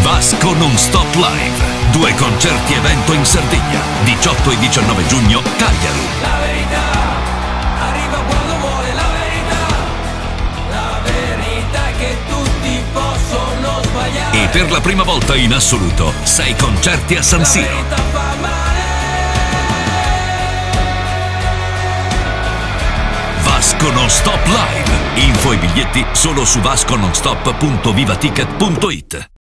Vasco Non Stop Live. 2 concerti evento in Sardegna, 18 e 19 giugno, Cagliari. La verità arriva quando vuole la verità. La verità è che tutti possono sbagliare. E per la prima volta in assoluto, 6 concerti a San Siro. La verità fa male. Vasco Non Stop Live. Info e biglietti solo su vascononstop.vivaticket.it.